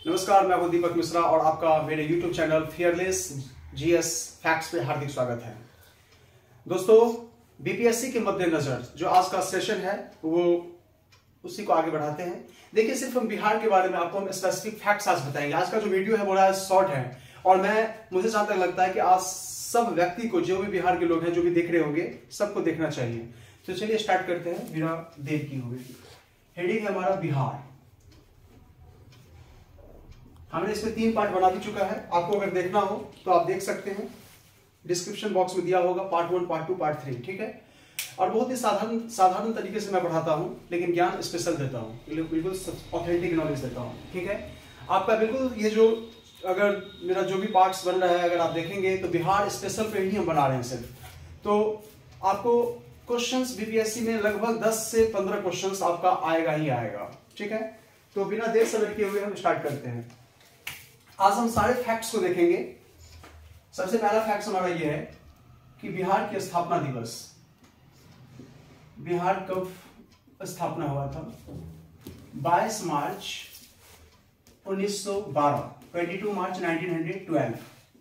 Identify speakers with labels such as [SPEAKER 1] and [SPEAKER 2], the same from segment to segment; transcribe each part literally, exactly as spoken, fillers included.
[SPEAKER 1] नमस्कार, मैं हूं दीपक मिश्रा और आपका मेरे YouTube channel fearless GS facts पे हार्दिक स्वागत है। दोस्तों, बीपीएससी के मद्देनजर जो आज का सेशन है वो उसी को आगे बढ़ाते हैं। देखिए, सिर्फ हम बिहार के बारे में आपको हम स्पेसिफिक फैक्ट्स आज बताएंगे। आज का जो वीडियो है बड़ा शॉर्ट है और मैं मुझे जहां तक लगता है कि आज सब व्यक्ति को, जो भी बिहार के लोग हैं, जो भी देख रहे होंगे, सबको देखना चाहिए। तो चलिए स्टार्ट करते हैं बिना देर की हुए। हेडिंग है हमारा बिहार। हमने इसमें तीन पार्ट बना भी चुका है, आपको अगर देखना हो तो आप देख सकते हैं, डिस्क्रिप्शन बॉक्स में दिया होगा part one, part two, part three. ठीक है, और बहुत ही साधारण साधारण तरीके से मैं पढ़ाता हूं, लेकिन ज्ञान स्पेशल देता हूं, बिल्कुल ऑथेंटिक नॉलेज देता हूं। ठीक है, आपका बिल्कुल ये जो अगर मेरा जो भी पार्ट्स बन रहा है, अगर आप देखेंगे तो बिहार स्पेशल पे ही हम बना रहे हैं सिर्फ। तो आपको क्वेश्चंस बीपीएससी में लगभग दस से पंद्रह क्वेश्चंस आपका आएगा ही आएगा। ठीक है, तो बिना देर समय किए हुए हम स्टार्ट करते हैं। आज हम सारे फैक्ट्स को देखेंगे। सबसे पहला फैक्ट हमारा यह है कि बिहार की स्थापना दिवस, बिहार कब स्थापना हुआ था? बाईस मार्च उन्नीस सौ बारह, बाईस मार्च उन्नीस सौ बारह।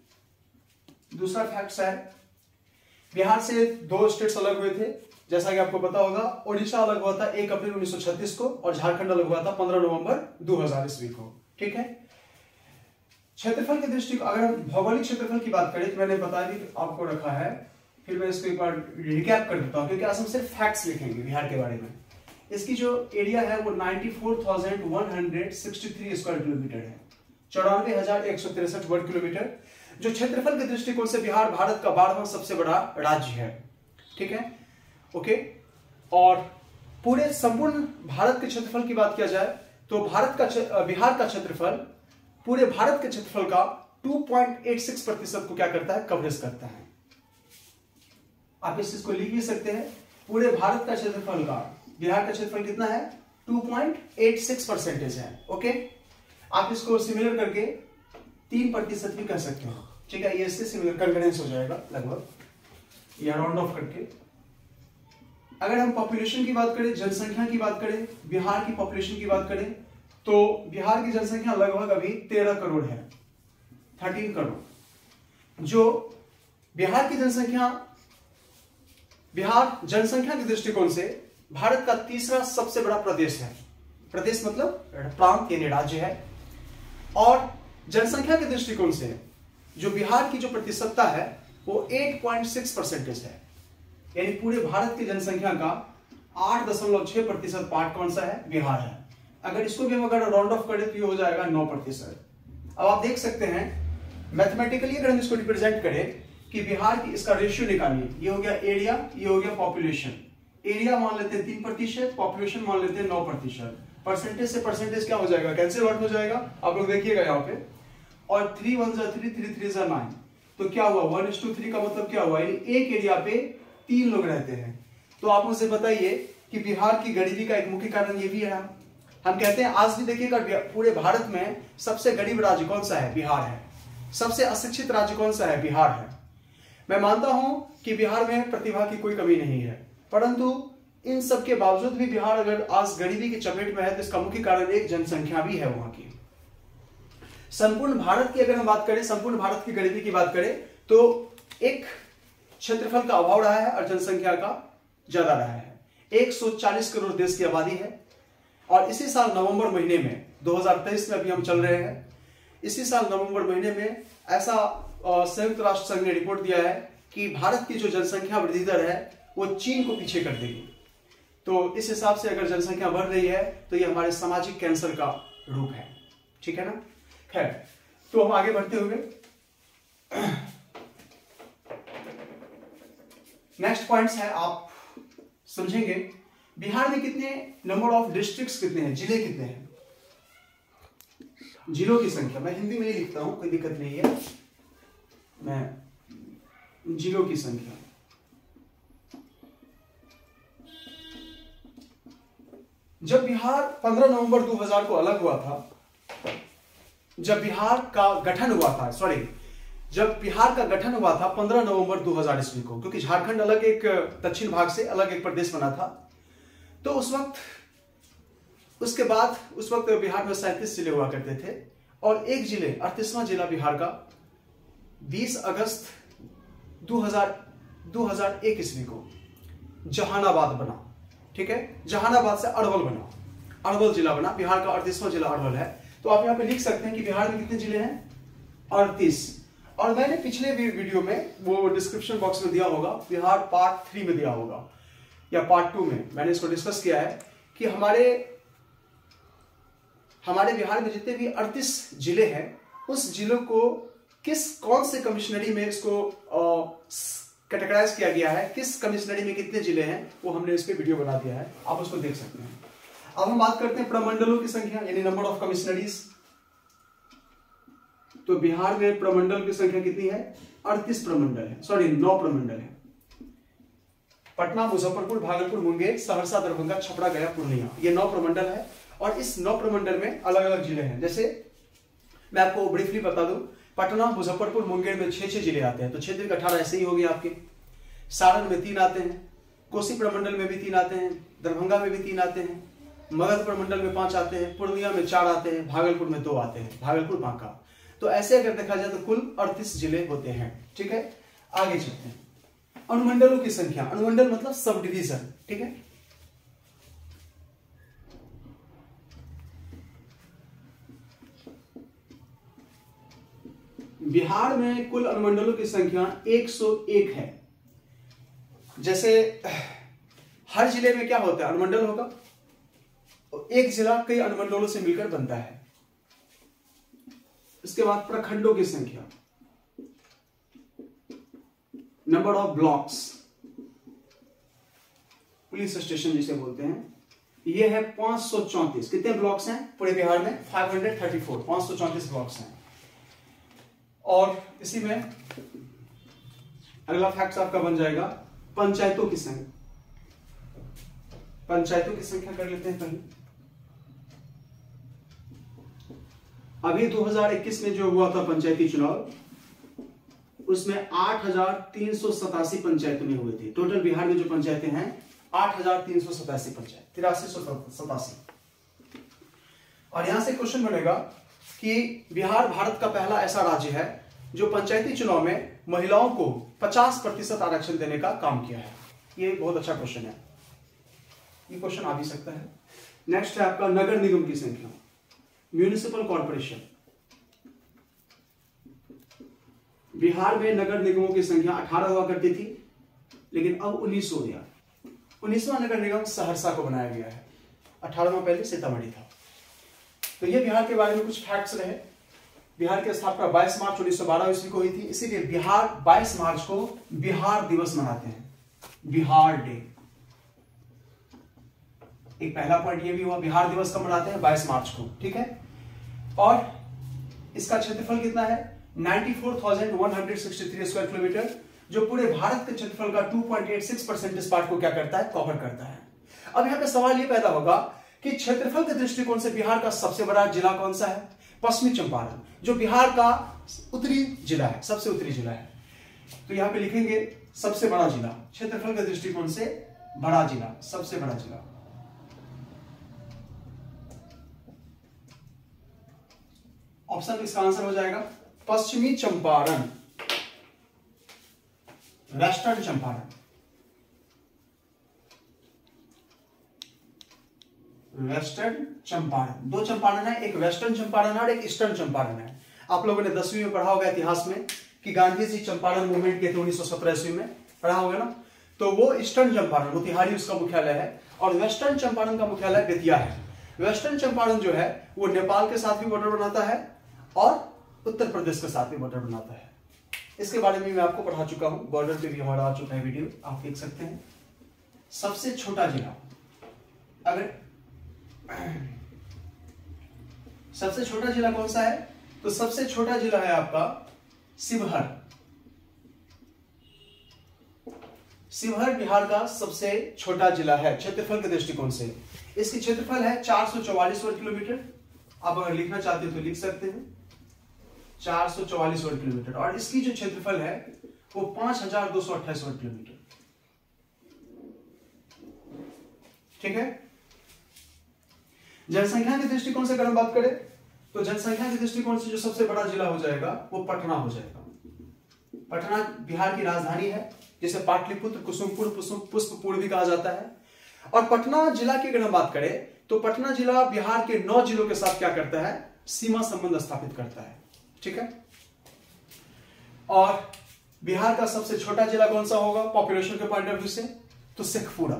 [SPEAKER 1] दूसरा फैक्ट है, बिहार से दो स्टेट्स अलग हुए थे, जैसा कि आपको पता होगा। ओडिशा अलग हुआ था एक अप्रैल उन्नीस सौ छत्तीस को और झारखंड अलग हुआ था पंद्रह नवंबर दो हज़ार ईस्वी को। ठीक है, क्षेत्रफल की दृष्टि अगर हम भौगोलिक क्षेत्रफल की बात करें तो मैंने बता भी आपको रखा है, फिर मैं इसको एक बार रिकैप कर देता हूं, क्योंकि आज हम सिर्फ फैक्ट्स लिखेंगे बिहार के बारे में। इसकी जो एरिया है वो चौरानवे हज़ार एक सौ तिरसठ स्क्वायर किलोमीटर है, चौरानवे हजार एक सौ तिरसठ वर्ग किलोमीटर, जो क्षेत्रफल के दृष्टिकोण से बिहार भारत का बारहवां सबसे बड़ा राज्य है। ठीक है, ओके। और पूरे संपूर्ण भारत के क्षेत्रफल की बात किया जाए तो भारत का बिहार का क्षेत्रफल पूरे भारत के क्षेत्रफल का दो पॉइंट आठ छह प्रतिशत को क्या करता है? कवरेज करता है। आप इस चीज को लिख भी सकते हैं, पूरे भारत का क्षेत्रफल का बिहार का क्षेत्रफल कितना है? दो पॉइंट आठ छह परसेंटेज है। ओके, आप इसको सिमिलर करके तीन प्रतिशत भी कर सकते हैं। ठीक है, ये इससे सिमिलर कन्वर्जेंस हो जाएगा लगभग, या राउंड ऑफ करके। अगर हम पॉपुलेशन की बात करें, जनसंख्या की बात करें, बिहार की पॉपुलेशन की बात करें, तो बिहार की जनसंख्या लगभग अभी तेरह करोड़ है, तेरह करोड़। जो बिहार की जनसंख्या, बिहार जनसंख्या के दृष्टिकोण से भारत का तीसरा सबसे बड़ा प्रदेश है। प्रदेश मतलब प्रांत यानी राज्य है। और जनसंख्या के दृष्टिकोण से जो बिहार की जो प्रतिशतता है वो आठ पॉइंट छह परसेंटेज है, यानी पूरे भारत की जनसंख्या का आठ दशमलव छह प्रतिशत पार्ट कौन सा है? बिहार है। अगर इसको भी हम अगर राउंड ऑफ करें तो ये हो जाएगा नौ प्रतिशत। अब आप देख सकते हैं मैथमेटिकली अगर हम इसको रिप्रेजेंट करें कि बिहार की इसका रेशियो निकालिए, ये हो गया एरिया, ये हो गया पॉपुलेशन। एरिया मान लेते हैं तीन प्रतिशत, पॉपुलेशन मान लेते हैं नौ प्रतिशत। परसेंटेज से परसेंटेज क्या हो जाएगा? कैंसिल आउट हो जाएगा। आप लोग देखिएगा यहाँ पे, और थ्री वन जा थ्री, थ्री थ्री जा नाइन, तो क्या हुआ? वन इज टू थ्री का मतलब क्या हुआ? यानी एक एरिया पे तीन लोग रहते हैं। तो आप मुझे बताइए कि बिहार की गरीबी का एक मुख्य कारण ये भी है। हम कहते हैं, आज भी देखिएगा, पूरे भारत में सबसे गरीब राज्य कौन सा है? बिहार है। सबसे अशिक्षित राज्य कौन सा है? बिहार है। मैं मानता हूं कि बिहार में प्रतिभा की कोई कमी नहीं है, परंतु इन सब के बावजूद भी बिहार अगर आज गरीबी की चपेट में है तो इसका मुख्य कारण एक जनसंख्या भी है वहां की। संपूर्ण भारत की अगर हम बात करें, संपूर्ण भारत की गरीबी की बात करें तो एक क्षेत्रफल का अभाव रहा है और जनसंख्या का ज्यादा रहा है। एक सौ चालीस करोड़ देश की आबादी है, और इसी साल नवंबर महीने में, दो हज़ार तेईस में अभी हम चल रहे हैं, इसी साल नवंबर महीने में ऐसा संयुक्त राष्ट्र संघ ने रिपोर्ट दिया है कि भारत की जो जनसंख्या वृद्धि दर है वो चीन को पीछे कर देगी। तो इस हिसाब से अगर जनसंख्या बढ़ रही है तो ये हमारे सामाजिक कैंसर का रूप है। ठीक है ना? खैर, तो हम आगे बढ़ते हुए नेक्स्ट पॉइंट्स है, आप समझेंगे बिहार में कितने नंबर ऑफ डिस्ट्रिक्ट्स कितने हैं, जिले कितने हैं, जिलों की संख्या। मैं हिंदी में ही लिखता हूं, कोई दिक्कत नहीं है। मैं जिलों की संख्या, जब बिहार पंद्रह नवंबर दो हज़ार को अलग हुआ था, जब बिहार का गठन हुआ था, सॉरी जब बिहार का गठन हुआ था पंद्रह नवंबर दो हज़ार ईस्वी को, क्योंकि झारखंड अलग एक दक्षिण भाग से अलग एक प्रदेश बना था, तो उस वक्त उसके बाद उस वक्त बिहार में सैंतीस जिले हुआ करते थे और एक जिले अड़तीसवां जिला बिहार का बीस अगस्त दो हज़ार एक ईस्वी को जहानाबाद बना। ठीक है, जहानाबाद से अरवल बना, अरवल जिला बना। बिहार का अड़तीसवां जिला अरवल है। तो आप यहाँ पे लिख सकते हैं कि बिहार में कितने जिले हैं? अड़तीस। और मैंने पिछले वीडियो में, वो डिस्क्रिप्शन बॉक्स में दिया होगा, बिहार पार्ट थ्री में दिया होगा या पार्ट टू में, मैंने इसको डिस्कस किया है कि हमारे हमारे बिहार में जितने भी अड़तीस जिले हैं, उस जिलों को किस कौन से कमिश्नरी में इसको कैटेगराइज किया गया है, किस कमिश्नरी में कितने जिले हैं, वो हमने इस पे वीडियो बना दिया है, आप उसको देख सकते हैं। अब हम बात करते हैं प्रमंडलों की संख्या, यानी नंबर ऑफ कमिश्नरीज। तो बिहार में प्रमंडल की संख्या कितनी है? अड़तीस प्रमंडल है, सॉरी नौ प्रमंडल है। पटना, मुजफ्फरपुर, भागलपुर, मुंगेर, सहरसा, दरभंगा, छपरा, गया, पूर्णिया, ये नौ प्रमंडल है। और इस नौ प्रमंडल में अलग अलग जिले हैं। जैसे मैं आपको ब्रीफली बता दूं, पटना, मुजफ्फरपुर, मुंगेर में छह छह जिले आते हैं, तो छह दिन अठारह ऐसे ही हो गए आपके। सारण में तीन आते हैं, कोसी प्रमंडल में भी तीन आते हैं, दरभंगा में भी तीन आते हैं, मगध प्रमंडल में पांच आते हैं, पूर्णिया में चार आते हैं, भागलपुर में दो आते हैं, भागलपुर बांका। तो ऐसे अगर देखा जाए तो कुल अड़तीस जिले होते हैं। ठीक है, आगे चलते हैं। अनुमंडलों की संख्या, अनुमंडल मतलब सब डिवीजन। ठीक है, बिहार में कुल अनुमंडलों की संख्या एक सौ एक है। जैसे हर जिले में क्या होता है? अनुमंडल होगा, एक जिला कई अनुमंडलों से मिलकर बनता है। इसके बाद प्रखंडों की संख्या, number of blocks, police station जिसे बोलते हैं, यह है पांच सौ चौंतीस। कितने ब्लॉक्स हैं पूरे बिहार में? पाँच सौ चौंतीस, पांच सौ चौंतीस ब्लॉक्स हैं। और इसी में अगला फैक्ट आपका बन जाएगा पंचायतों की संख्या। पंचायतों की संख्या कर लेते हैं पहले। अभी दो हज़ार इक्कीस में जो हुआ था पंचायती चुनाव, उसमें आठ हजार तीन सौ सतासी पंचायतों में हुए थे। टोटल बिहार में जो पंचायतें हैं आठ हजार तीन सौ सतासी पंचायत, तिरासी सौ सतासी। और यहां से क्वेश्चन बनेगा कि बिहार भारत का पहला ऐसा राज्य है जो पंचायती चुनाव में महिलाओं को पचास प्रतिशत आरक्षण देने का काम किया है। ये बहुत अच्छा क्वेश्चन है, ये क्वेश्चन आ भी सकता है। नेक्स्ट है आपका नगर निगम की संख्या, म्यूनिसिपल कॉर्पोरेशन। बिहार में नगर निगमों की संख्या अठारह हुआ करती थी, लेकिन अब उन्नीस हो गया। उन्नीसवां नगर निगम सहरसा को बनाया गया है, अठारहवां पहले सीतामढ़ी था। तो ये बिहार के बारे में कुछ फैक्ट्स रहे। बिहार की स्थापना बाईस मार्च उन्नीस सौ बारह ईस्वी को हुई थी, इसीलिए बिहार बाईस मार्च को बिहार दिवस मनाते हैं, बिहार डे। एक पहला पॉइंट ये भी हुआ, बिहार दिवस कब मनाते हैं? बाईस मार्च को। ठीक है, और इसका क्षेत्रफल कितना है? चौरानवे हज़ार एक सौ तिरसठ स्क्वायर किलोमीटर, जो पूरे भारत के क्षेत्रफल का दो पॉइंट आठ छह परसेंट पार्ट को क्या करता है? कवर करता है। अब यहाँ पे सवाल ये पैदा होगा कि क्षेत्रफल के दृष्टिकोण से बिहार का सबसे बड़ा जिला कौन सा है? पश्चिमी चंपारण, जो बिहार का उत्तरी जिला है, सबसे उत्तरी जिला है। तो यहां पे लिखेंगे सबसे बड़ा जिला, क्षेत्रफल के दृष्टिकोण से बड़ा जिला, सबसे बड़ा जिला। ऑप्शन इसका आंसर हो जाएगा पश्चिमी चंपारण, वेस्टर्न चंपारण। वेस्टर्न चंपारण, दो चंपारण है, एक वेस्टर्न चंपारण और एक ईस्टर्न चंपारण है। आप लोगों ने दसवीं में पढ़ा होगा इतिहास में कि गांधी जी चंपारण मूवमेंट के थे उन्नीस सौ सत्रह ईस्वी में, पढ़ा होगा ना। तो वो ईस्टर्न चंपारण, मोतिहारी उसका मुख्यालय है, और वेस्टर्न चंपारण का मुख्यालय बेतिया है। वेस्टर्न चंपारण जो है वो नेपाल के साथ भी बॉर्डर बनाता है और उत्तर प्रदेश के साथ भी बॉर्डर बनाता है। इसके बारे में मैं आपको पढ़ा चुका हूं, बॉर्डर पे भी हमारा आ चुका है वीडियो, आप देख सकते हैं। सबसे छोटा जिला, अगर सबसे छोटा जिला कौन सा है? तो सबसे छोटा जिला है आपका शिवहर। शिवहर बिहार का सबसे छोटा जिला है क्षेत्रफल के दृष्टिकोण से। इसकी क्षेत्रफल है चार सौ चौवालीस वर्ग किलोमीटर। आप अगर लिखना चाहते हो तो लिख सकते हैं चार सौ चौवालीस वर्ग किलोमीटर, और इसकी जो क्षेत्रफल है वो पांच हजार दो सौ अट्ठाईस वर्ग किलोमीटर। ठीक है। जनसंख्या के दृष्टिकोण से अगर हम बात करें तो जनसंख्या के दृष्टिकोण से जो सबसे बड़ा जिला हो जाएगा वो पटना हो जाएगा। पटना बिहार की राजधानी है, जिसे पाटलिपुत्र, कुसुमपुर, पुष्पपुर भी कहा जाता है। और पटना जिला की अगर हम बात करें तो पटना जिला बिहार के नौ जिलों के साथ क्या करता है, सीमा संबंध स्थापित करता है। ठीक है। और बिहार का सबसे छोटा जिला कौन सा होगा पॉपुलेशन के पॉइंट ऑफ व्यू से, तो शेखपुरा।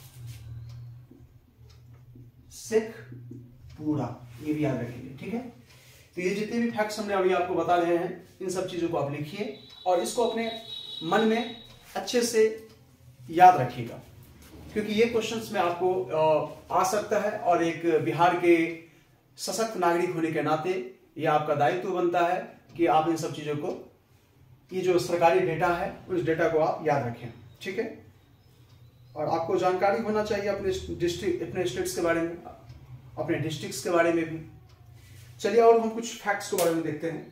[SPEAKER 1] शेखपुरा, ये भी याद रखिए। ठीक है। तो ये जितने भी फैक्ट्स हमने अभी आपको बता रहे हैं, इन सब चीजों को आप लिखिए और इसको अपने मन में अच्छे से याद रखिएगा, क्योंकि ये क्वेश्चंस में आपको आ सकता है और एक बिहार के सशक्त नागरिक होने के नाते ये आपका दायित्व बनता है कि आप इन सब चीजों को, ये जो सरकारी डेटा है उस डेटा को आप याद रखें। ठीक है। और आपको जानकारी होना चाहिए अपने डिस्ट्रिक्ट, अपने स्टेट्स के बारे में, अपने डिस्ट्रिक्ट्स के बारे में भी। चलिए और हम कुछ फैक्ट्स के बारे में देखते हैं।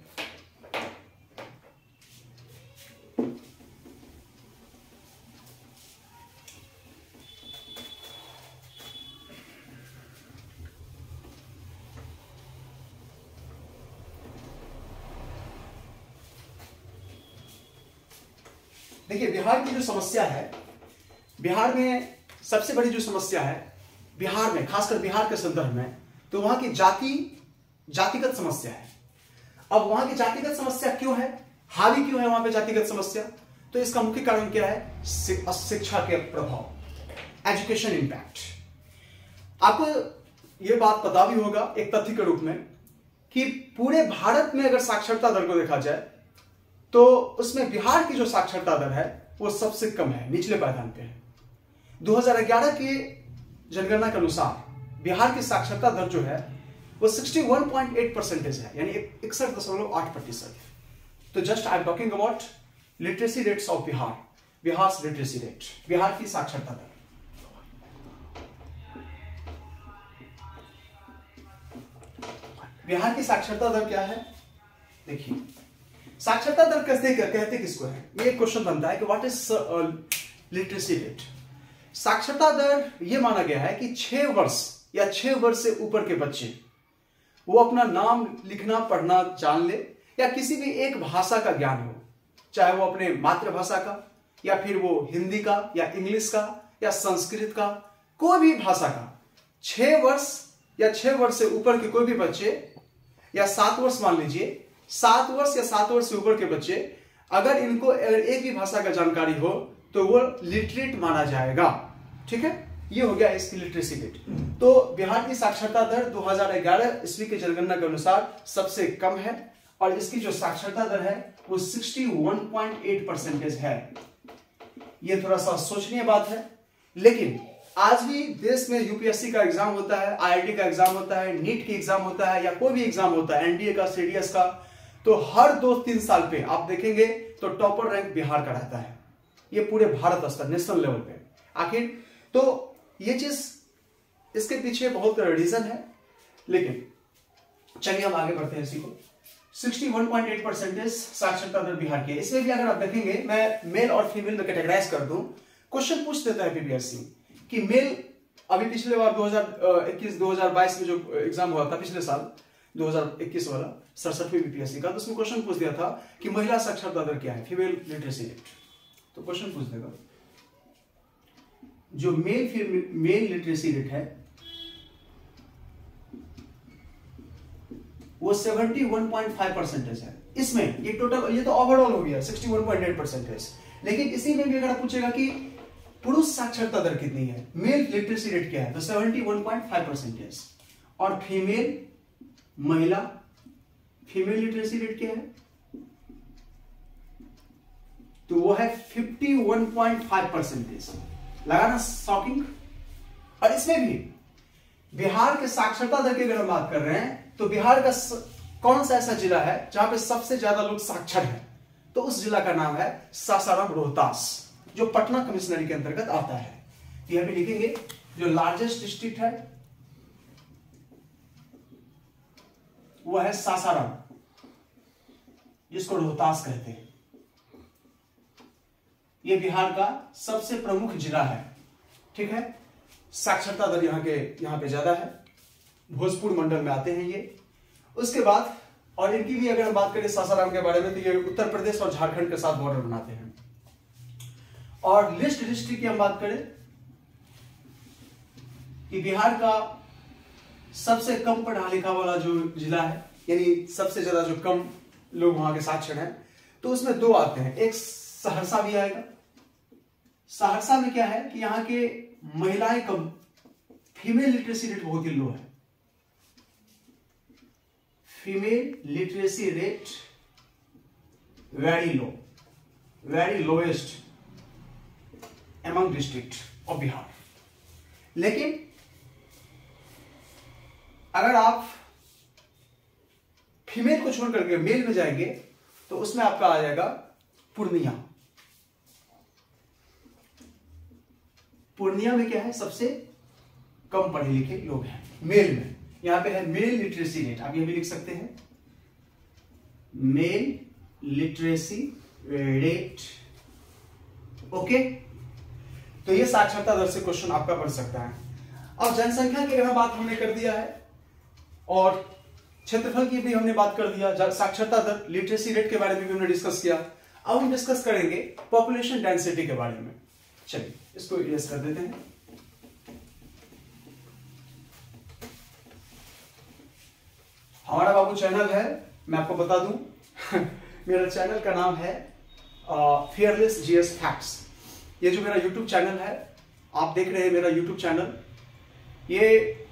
[SPEAKER 1] देखिए बिहार की जो समस्या है, बिहार में सबसे बड़ी जो समस्या है बिहार में, खासकर बिहार के संदर्भ में, तो वहां की जाति जातिगत समस्या है। अब वहां की जातिगत समस्या क्यों है, हावी क्यों है वहां पे जातिगत समस्या, तो इसका मुख्य कारण क्या है, शिक्षा के प्रभाव, एजुकेशन इंपैक्ट। आपको यह बात पता भी होगा एक तथ्य के रूप में कि पूरे भारत में अगर साक्षरता दर को देखा जाए तो उसमें बिहार की जो साक्षरता दर है वो सबसे कम है, निचले पायदान पे है। दो हज़ार ग्यारह की जनगणना के अनुसार बिहार की साक्षरता दर जो है वो इकसठ पॉइंट आठ परसेंटेज है, यानी इकसठ दशमलव आठ प्रतिशत। तो just I am talking about literacy rates of Bihar, Bihar literacy rate, Bihar की साक्षरता दर। बिहार की साक्षरता दर क्या है, देखिए साक्षरता दर कैसे कहते किसको है, ये क्वेश्चन बनता है कि व्हाट इज लिटरेसी रेट। साक्षरता दर ये माना गया है कि छह वर्ष या छह वर्ष से ऊपर के बच्चे वो अपना नाम लिखना पढ़ना जान ले, या किसी भी एक भाषा का ज्ञान हो, चाहे वो अपने मातृभाषा का या फिर वो हिंदी का या इंग्लिश का या संस्कृत का, कोई भी भाषा का, छह वर्ष या छह वर्ष से ऊपर के कोई भी बच्चे, या सात वर्ष मान लीजिए, सात वर्ष या सात वर्ष से ऊपर के बच्चे अगर इनको अगर एक भी भाषा का जानकारी हो तो वो लिटरेट माना जाएगा। ठीक है, ये हो गया इसकी लिटरेसी रेट। तो बिहार की साक्षरता दर दो हज़ार ग्यारह ईस्वी के जनगणना के अनुसार सबसे कम है और इसकी जो साक्षरता दर है वो इकसठ पॉइंट आठ परसेंटेज है। ये थोड़ा सा सोचनीय बात है, लेकिन आज भी देश में यूपीएससी का एग्जाम होता है, आईआईटी का एग्जाम होता है, नीट की एग्जाम होता है, या कोई भी एग्जाम होता है, एनडीए का, सीडीएस का, तो हर दो तीन साल पे आप देखेंगे तो टॉपर रैंक बिहार का रहता है, ये पूरे भारत स्तर, नेशनल लेवल पे। आखिर तो ये चीज, इसके पीछे बहुत रीजन है, लेकिन चलिए हम आगे बढ़ते हैं इसी को। इकसठ पॉइंट आठ परसेंटेज साक्षरता दर बिहार की है। इसमें भी अगर आप देखेंगे, मैं मेल और फीमेल में कैटेगराइज कर दूं, क्वेश्चन पूछ देता है पीपीएससी कि मेल, अभी पिछले बार दो हज़ार इक्कीस दो हज़ार बाईस में जो एग्जाम हुआ था पिछले साल दो हज़ार इक्कीस वाला सड़सठवीं बीपीएससी का, तो उसमें क्वेश्चन पूछ दिया था कि महिला साक्षरता दर क्या है, फीमेल लिटरेसी रेट। तो क्वेश्चन पूछ देगा जो मेल मेल लिटरेसी रेट है वो इकहत्तर पॉइंट पाँच परसेंटेज है। इसमें ये टोटल, ये तो ओवरऑल हो गया इकसठ पॉइंट आठ परसेंटेज, लेकिन इसी में भी अगर पूछेगा कि पुरुष साक्षरता दर कितनी है, मेल लिटरेसी रेट क्या है, तो इकहत्तर पॉइंट पाँच परसेंटेज, और फीमेल महिला फीमेल लिटरेसी रेट क्या है, तो वो है इक्यावन पॉइंट पाँच परसेंटेज। लगा ना शॉकिंग। और इसमें भी बिहार के साक्षरता दर की अगर हम बात कर रहे हैं तो बिहार का स... कौन सा ऐसा जिला है जहां पे सबसे ज्यादा लोग साक्षर हैं, तो उस जिला का नाम है सासाराम रोहतास, जो पटना कमिश्नरी के अंतर्गत आता है। यहां पे लिखेंगे जो लार्जेस्ट डिस्ट्रिक्ट है वो है सासाराम, जिसको रोहतास कहते हैं। यह बिहार का सबसे प्रमुख जिला है। ठीक है, साक्षरता दर यहां के यहां पे ज्यादा है, भोजपुर मंडल में आते हैं ये, उसके बाद, और इनकी भी अगर हम बात करें सासाराम के बारे में, तो ये उत्तर प्रदेश और झारखंड के साथ बॉर्डर बनाते हैं। और लिस्ट डिस्ट्रिक्ट की हम बात करें कि बिहार का सबसे कम पढ़ा लिखा वाला जो जिला है, यानी सबसे ज्यादा जो कम लोग वहां के साक्षर हैं, तो उसमें दो आते हैं। एक सहरसा भी आएगा। सहरसा में क्या है कि यहाँ के महिलाएं कम, फीमेल लिटरेसी रेट बहुत ही लो है। Female literacy rate very low, very lowest among district of Bihar. लेकिन अगर आप फीमेल को छोड़ करके मेल में जाएंगे तो उसमें आपका आ जाएगा पूर्णिया। पूर्णिया में क्या है, सबसे कम पढ़े लिखे लोग हैं मेल में। यहां पे है मेल लिटरेसी रेट, आप ये भी लिख सकते हैं, मेल लिटरेसी रेट। ओके, तो ये साक्षरता दर से क्वेश्चन आपका बन सकता है। अब जनसंख्या की अगर बात हमने कर दिया है और क्षेत्रफल की भी हमने बात कर दिया, साक्षरता दर, लिटरेसी रेट के बारे में भी हमने डिस्कस किया। अब हम डिस्कस करेंगे पॉपुलेशन डेंसिटी के बारे में। चलिए इसको इरेज कर देते हैं। हमारा बाबू चैनल है, मैं आपको बता दूं मेरा चैनल का नाम है फियरलेस जीएस फैक्ट्स। ये जो मेरा यूट्यूब चैनल है, आप देख रहे हैं मेरा यूट्यूब चैनल, ये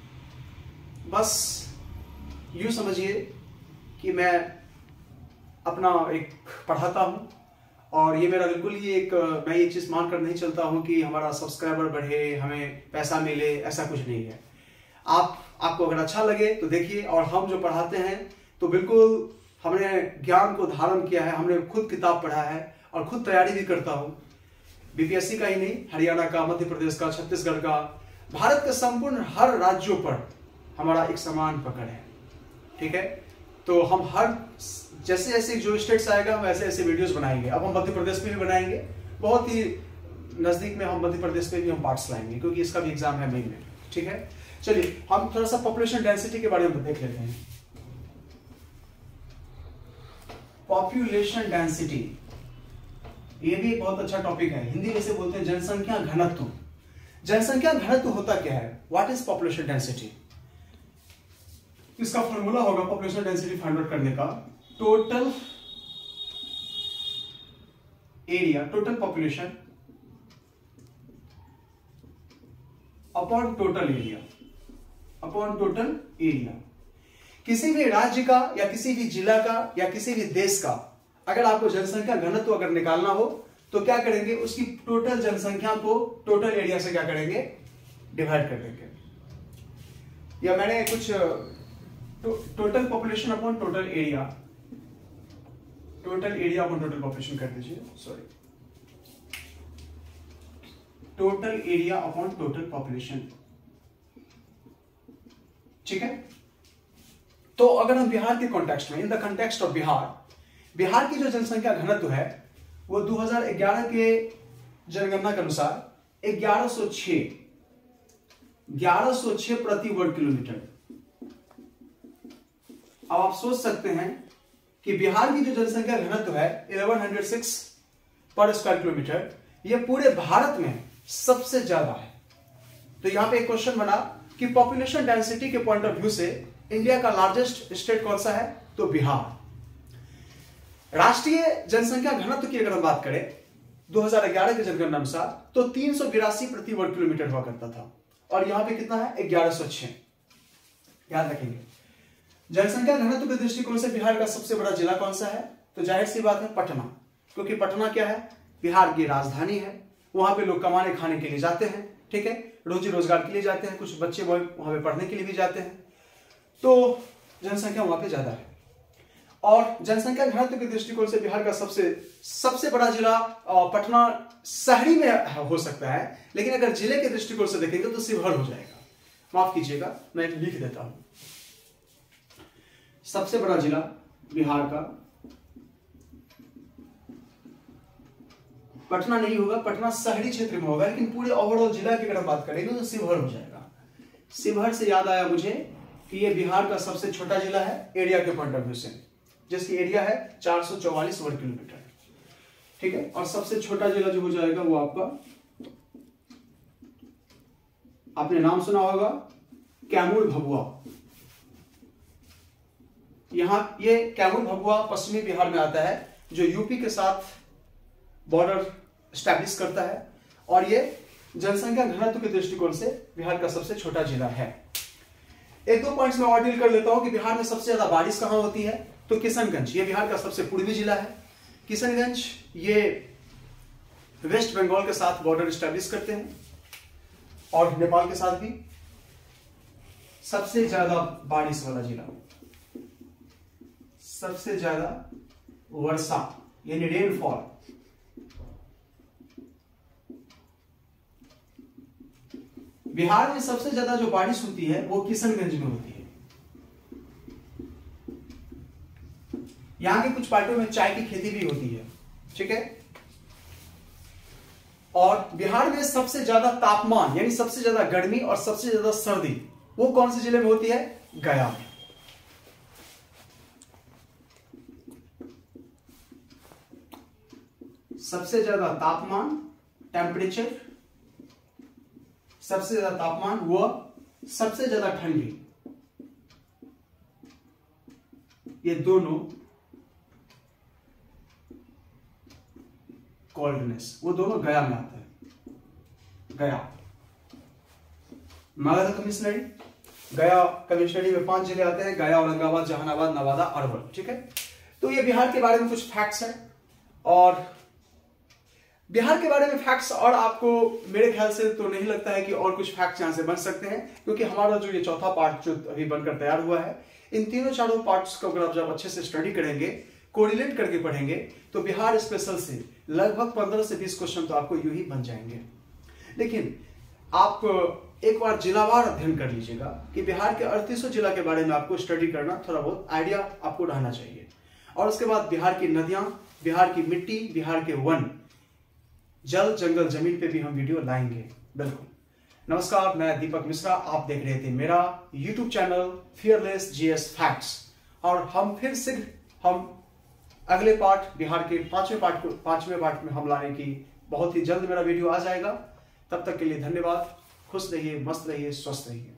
[SPEAKER 1] बस यूं समझिए कि मैं अपना एक पढ़ाता हूं, और ये मेरा बिल्कुल ही एक, मैं ये चीज मान कर नहीं चलता हूं कि हमारा सब्सक्राइबर बढ़े, हमें पैसा मिले, ऐसा कुछ नहीं है। आप आपको अगर अच्छा लगे तो देखिए, और हम जो पढ़ाते हैं तो बिल्कुल हमने ज्ञान को धारण किया है, हमने खुद किताब पढ़ा है और खुद तैयारी भी करता हूं, बीपीएससी का ही नहीं, हरियाणा का, मध्य प्रदेश का, छत्तीसगढ़ का, भारत के संपूर्ण हर राज्यों पर हमारा एक समान पकड़ है। ठीक है, तो हम हर जैसे जैसे जो स्टेट्स आएगा वैसे ऐसे वीडियोस बनाएंगे। अब हम मध्य प्रदेश में भी बनाएंगे, बहुत ही नजदीक में हम मध्य प्रदेश में भी हम पार्ट्स लाएंगे, क्योंकि इसका भी एग्जाम है मई में। ठीक है, चलिए हम थोड़ा सा पॉपुलेशन डेंसिटी के बारे में देख लेते हैं। पॉपुलेशन डेंसिटी, ये भी एक बहुत अच्छा टॉपिक है। हिंदी में इसे बोलते हैं जनसंख्या घनत्व। जनसंख्या घनत्व होता क्या है, व्हाट इज पॉपुलेशन डेंसिटी? इसका फॉर्मूला होगा पॉपुलेशन डेंसिटी फाइंड आउट करने का, total area, total population upon total area, upon total area. किसी भी राज्य का या किसी भी जिला का या किसी भी देश का अगर आपको जनसंख्या घनत्व अगर निकालना हो तो क्या करेंगे, उसकी टोटल जनसंख्या को टोटल एरिया से क्या करेंगे, डिवाइड कर देंगे। या मैंने कुछ total population upon total area, total area upon total population कर दीजिए, sorry, total area upon total population. ठीक है, तो अगर हम बिहार के कॉन्टेक्स्ट में, in the context of Bihar, Bihar की जो जनसंख्या घनत्व है वो दो हज़ार ग्यारह के जनगणना के अनुसार ग्यारह सौ छह ग्यारह सौ छह प्रति वर्ग किलोमीटर। अब आप सोच सकते हैं कि बिहार की जो जनसंख्या घनत्व है ग्यारह सौ छह पर स्क्वायर किलोमीटर, यह पूरे भारत में सबसे ज्यादा है। तो यहां पे एक क्वेश्चन बना कि पॉपुलेशन डेंसिटी के पॉइंट ऑफ व्यू से इंडिया का लार्जेस्ट स्टेट कौन सा है, तो बिहार। राष्ट्रीय जनसंख्या घनत्व की अगर हम बात करें दो हज़ार ग्यारह के जनगणना अनुसार तो तीन सौ बिरासी प्रति वर्ग किलोमीटर हुआ करता था, और यहां पे कितना है, ग्यारह सौ छह। याद रखेंगे, जनसंख्या घनत्व के दृष्टिकोण से बिहार का सबसे बड़ा जिला कौन सा है, तो जाहिर सी बात है पटना, क्योंकि पटना क्या है, बिहार की राजधानी है, वहां पे लोग कमाने खाने के लिए जाते हैं। ठीक है, रोजी रोजगार के लिए जाते हैं, कुछ बच्चे वहां पे पढ़ने के लिए भी जाते हैं, तो जनसंख्या वहां पे ज्यादा है। और जनसंख्या घनत्व के दृष्टिकोण से बिहार का सबसे सबसे बड़ा जिला पटना शहरी में हो सकता है, लेकिन अगर जिले के दृष्टिकोण से देखेंगे तो शिवहर हो जाएगा। माफ कीजिएगा, मैं लिख देता हूं, सबसे बड़ा जिला बिहार का पटना नहीं होगा, पटना शहरी क्षेत्र में होगा, लेकिन पूरे ओवरऑल जिला की अगर हम बात करेंगे तो शिवहर हो जाएगा। शिवहर से याद आया मुझे कि ये बिहार का सबसे छोटा जिला है एरिया के पॉइंट ऑफ व्यू से, जिसकी एरिया है चार सौ चौवालीस वर्ग किलोमीटर। ठीक है, और सबसे छोटा जिला जो हो जाएगा वो आपका, आपने नाम सुना होगा कैमूर भभुआ। यहां ये कैमूर भभुआ पश्चिमी बिहार में आता है, जो यूपी के साथ बॉर्डर स्टैब्लिश करता है, और ये जनसंख्या घनत्व के दृष्टिकोण से बिहार का सबसे छोटा जिला है। एक दो पॉइंट्स में और डील कर लेता हूं कि बिहार में सबसे ज्यादा बारिश कहां होती है, तो किशनगंज, ये बिहार का सबसे पूर्वी जिला है। किशनगंज ये वेस्ट बंगाल के साथ बॉर्डर स्टैब्लिश करते हैं और नेपाल के साथ भी। सबसे ज्यादा बारिश वाला जिला, सबसे ज्यादा वर्षा यानी रेनफॉल, बिहार में सबसे ज्यादा जो बारिश होती है वो किशनगंज में होती है। यहां के कुछ पार्टियों में चाय की खेती भी होती है। ठीक है, और बिहार में सबसे ज्यादा तापमान यानी सबसे ज्यादा गर्मी और सबसे ज्यादा सर्दी वो कौन से जिले में होती है, गया में। सबसे ज्यादा तापमान, टेम्परेचर, सबसे ज्यादा तापमान व सबसे ज्यादा ठंडी, ये दोनों कोल्डनेस, वो दोनों गया में आते हैं। गया मगध कमिश्नरी, गया कमिश्नरी में पांच जिले आते हैं, गया, औरंगाबाद, जहानाबाद, नवादा, अरवल। ठीक है, तो ये बिहार के बारे में कुछ फैक्ट्स हैं। और बिहार के बारे में फैक्ट्स और आपको मेरे ख्याल से तो नहीं लगता है कि और कुछ फैक्ट्स यहां से बन सकते हैं, क्योंकि हमारा जो ये चौथा पार्ट जो अभी बनकर तैयार हुआ है, इन तीनों चारों पार्ट्स को अगर आप जब अच्छे से स्टडी करेंगे, कोरिलेट करके पढ़ेंगे, तो बिहार स्पेशल से लगभग पंद्रह से बीस क्वेश्चन तो आपको यूं ही बन जाएंगे। लेकिन आप एक बार जिलावार अध्ययन कर लीजिएगा कि बिहार के अड़तीसों जिला के बारे में आपको स्टडी करना, थोड़ा बहुत आइडिया आपको रहना चाहिए। और उसके बाद बिहार की नदियां, बिहार की मिट्टी, बिहार के वन, जल, जंगल, जमीन पे भी हम वीडियो लाएंगे। बिल्कुल। नमस्कार, मैं दीपक मिश्रा, आप देख रहे थे मेरा YouTube channel fearless GS facts. और हम फिर से हम अगले पार्ट, बिहार के पांचवें पार्ट को पांचवें पार्ट में हम लाने की बहुत ही जल्द मेरा वीडियो आ जाएगा। तब तक के लिए धन्यवाद। खुश रहिए, मस्त रहिए, स्वस्थ रहिए।